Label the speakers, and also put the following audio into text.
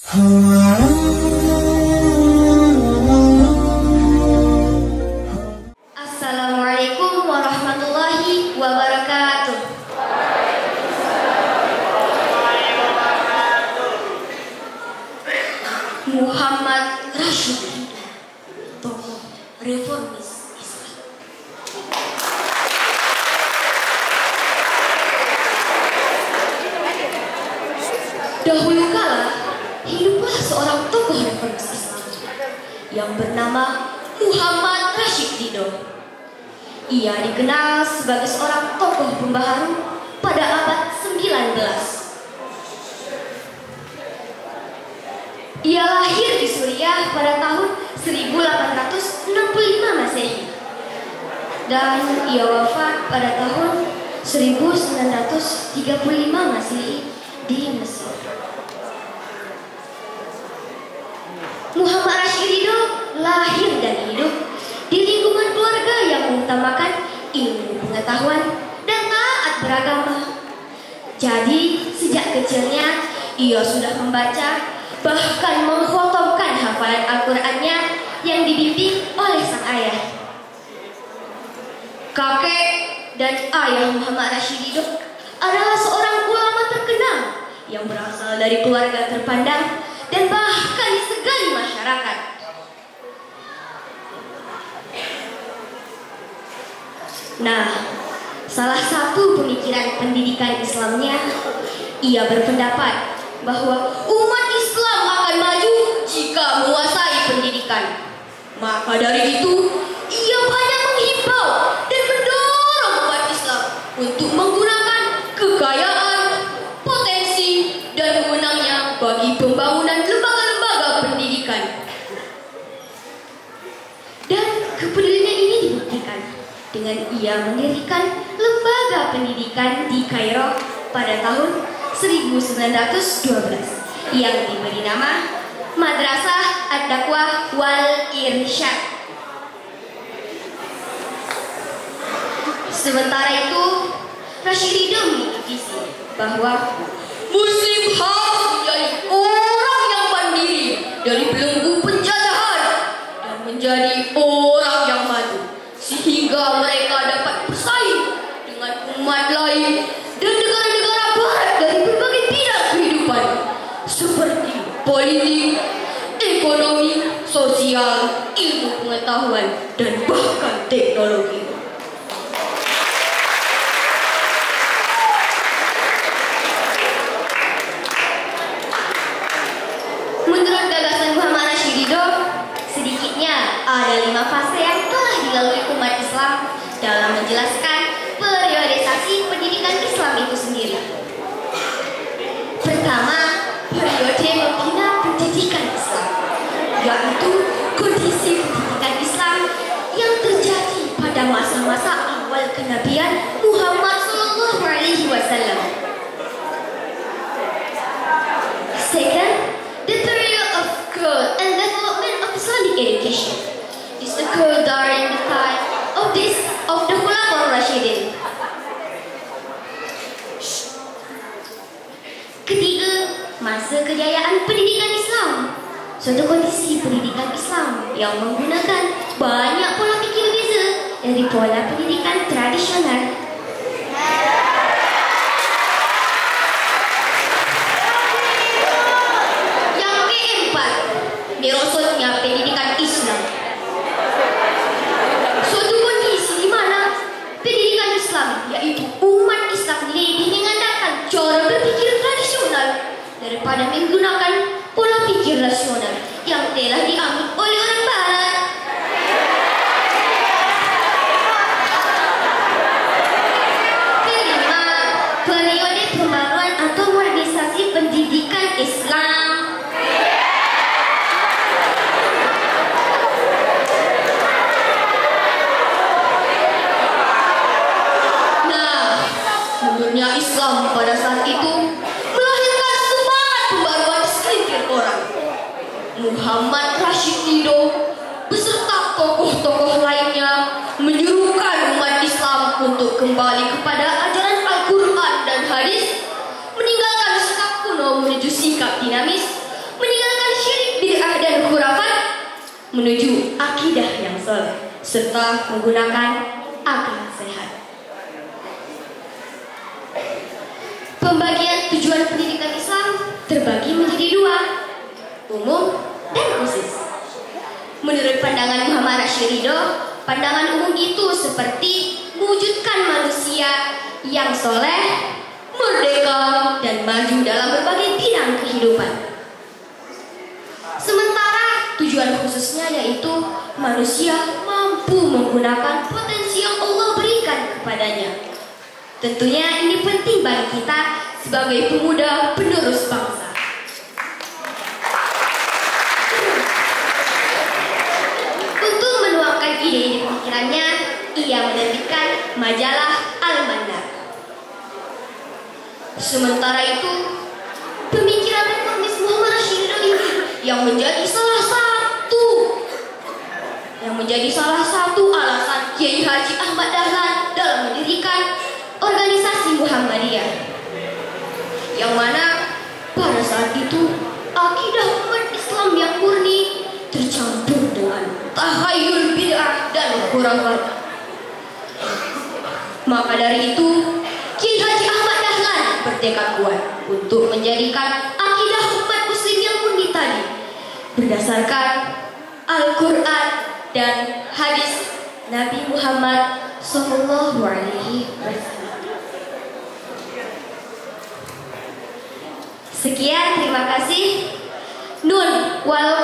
Speaker 1: Assalamualaikum warahmatullahi wabarakatuh. Muhammad Rashid, tokoh reformis Islam. Dahulu kala hiduplah seorang tokoh reformis Islam yang bernama Muhammad Rashid Ridho. Ia dikenal sebagai seorang tokoh pembaharu pada abad 19. Ia lahir di Suriah pada tahun 1865 Masehi dan ia wafat pada tahun 1935 Masehi di Mesir. Muhammad Rashid Ridho lahir dan hidup di lingkungan keluarga yang mengutamakan ilmu pengetahuan dan taat beragama. Jadi sejak kecilnya ia sudah membaca, bahkan mengkhotomkan hafalan Al-Qur'annya yang dibimbing oleh sang ayah. Kakek dan ayah Muhammad Rashid Ridho adalah seorang ulama terkenal yang berasal dari keluarga terpandang dan bahkan disegani masyarakat. Nah, salah satu pemikiran pendidikan Islamnya, ia berpendapat bahwa umat Islam akan maju jika menguasai pendidikan. Maka dari itu, ia banyak menghimbau dan mendorong umat Islam untuk menggunakan kekayaan, potensi, dan wewenangnya bagi pembangunan lembaga-lembaga pendidikan. Dan kepeduliannya ini dibuktikan dengan ia mendirikan lembaga pendidikan di Kairo pada tahun 1912 yang diberi nama Madrasah Ad-Dakwah wal Irsyad. Sementara itu, Rashid Ridho memiliki visi bahwa Muslim harus menjadi orang yang mandiri dari belenggu penjajahan dan menjadi orang yang maju, sehingga mereka dapat bersaing dengan umat lain dan negara-negara barat dari berbagai bidang kehidupan seperti politik, ekonomi, sosial, ilmu pengetahuan, dan bahkan teknologi. Menurut gagasan Muhammad Rashid Ridho, sedikitnya ada 5 fase yang telah dilalui umat Islam dalam menjelaskan periodisasi pendidikan Islam itu sendiri. Pertama, periode membina pendidikan Islam, yaitu kondisi pendidikan Islam yang terjadi pada masa-masa awal kenabian Muhammad SAW. Second, the period of growth and development of Islamic education. This occurred during the time of the Khulafaur Rashidin. Ketiga, masa kejayaan pendidikan Islam, suatu kondisi pendidikan Islam yang menggunakan banyak pola pikir berbeza dari pola pendidikan tradisional. Yang keempat, merosotnya pendidikan Islam, suatu kondisi di mana pendidikan Islam, yaitu umat Islam, lebih mengandalkan cara berpikir tradisional daripada menggunakan pola pikir rasional yang telah diambil oleh orang Barat. Kelima, periode pembaruan atau modernisasi pendidikan Islam. Nah, munculnya Islam pada saat itu melahirkan semangat pembaruan segelintir orang. Muhammad Rashid Ridho beserta tokoh-tokoh lainnya menyuruhkan umat Islam untuk kembali kepada ajaran Al-Quran dan hadis, meninggalkan sikap kuno menuju sikap dinamis, meninggalkan dan khurafat menuju akidah yang soleh serta menggunakan akal sehat. Pembagian tujuan pendidikan Islam terbagi menjadi dua, umum dan khusus. Menurut pandangan Muhammad Rashid Ridho, pandangan umum itu seperti mewujudkan manusia yang soleh, merdeka, dan maju dalam berbagai bidang kehidupan. Sementara tujuan khususnya yaitu manusia mampu menggunakan potensi yang Allah berikan kepadanya. Tentunya ini penting bagi kita sebagai pemuda penerus bangsa. Untuk menuangkan ide-ide pemikirannya, ia menerbitkan majalah Al-Mandar. Sementara itu, pemikiran reformis Muhammad Rashid Ridho ini yang menjadi salah satu alasan Kiai Haji Ahmad Dahlan dalam mendirikan organisasi Muhammadiyah, yang mana pada saat itu akidah umat Islam yang murni tercampur dengan tahayul bid'ah dan khurafat. Maka dari itu Kiai Haji Ahmad Dahlan bertekad kuat untuk menjadikan akidah umat muslim yang murni tadi berdasarkan Al-Quran dan hadis Nabi Muhammad Sallallahu Alaihi Wasallam. Sekian, terima kasih. Nun wal